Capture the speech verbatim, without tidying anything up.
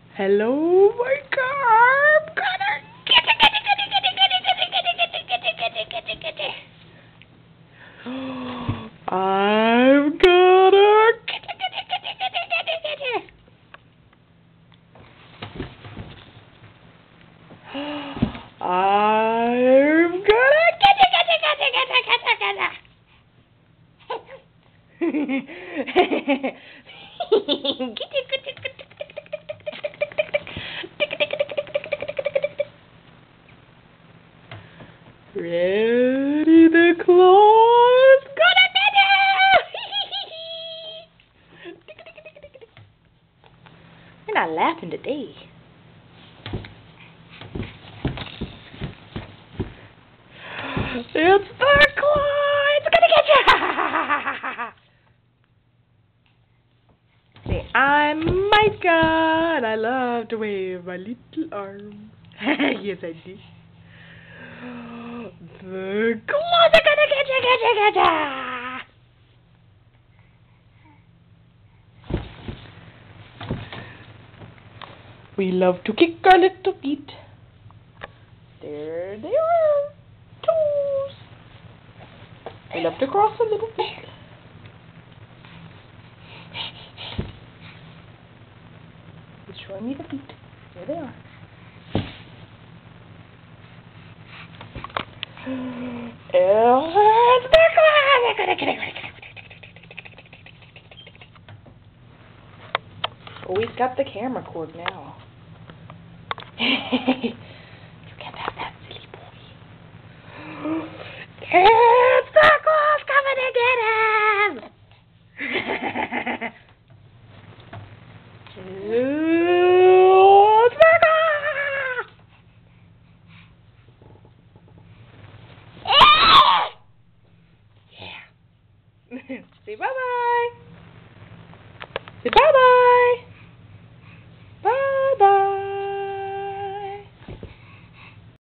Hello, my car. I'm gonna get it, get it, get it, get it, get it, get it, get it, get it, get it, get it, get it. I'm gonna get it, get it, get it, get it, get it, get it. I'm gonna get it, get it, get it, get it, get it, get it. Ready, the claws gonna get it! You're not laughing today. It's the claw! It's gonna get you! Say, I'm Micah, and I love to wave my little arm. Yes, I do. The claws are gonna get you, get you, get you! We love to kick our little feet. There they are. Toes. We love to cross our little feet. He's showing me the feet. There they are. Oh, he's got the camera cord now. You can't have that, silly boy. It's the claws coming to get him! It's the claw! Yeah. Say bye-bye. Say bye-bye.